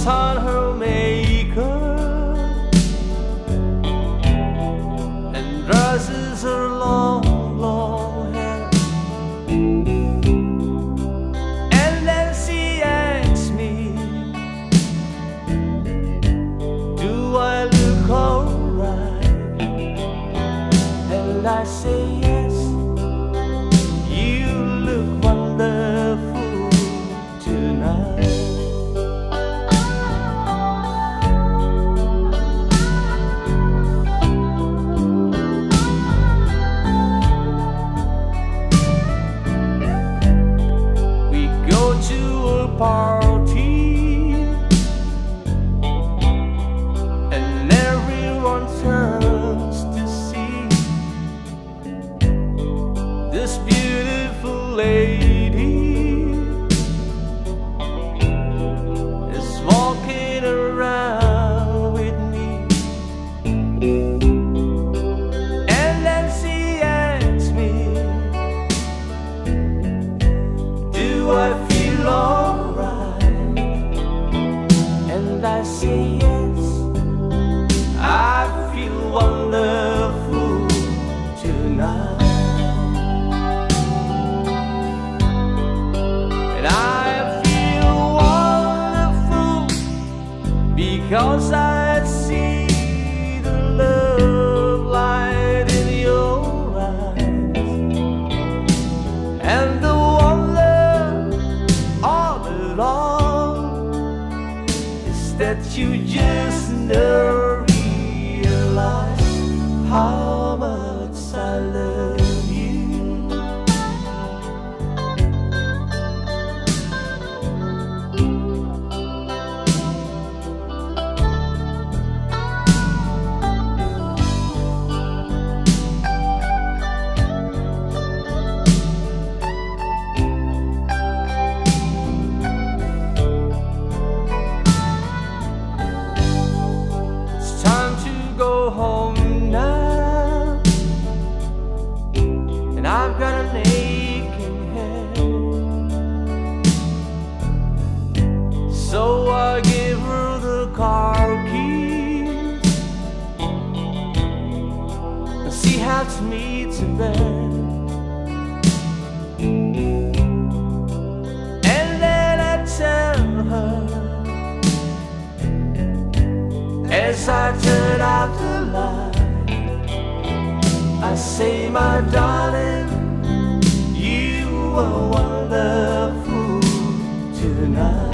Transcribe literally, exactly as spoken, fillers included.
puts on her makeup and dresses her long, long hair, and then she asks me, do I look alright? And I say yes, you look wonderful tonight. Party, and everyone turns to see this beautiful lady is walking around with me. And then she asks me, do I feel alright? I say yes, I feel wonderful tonight. And I feel wonderful because I see the love light in your eyes, and the wonder of it all that you just never realize how much I love you. Home now, and I've got an aching head, so I give her the car keys and she helps me to bed. And then I tell her, as I turn out the light, I say, my darling, you are wonderful tonight.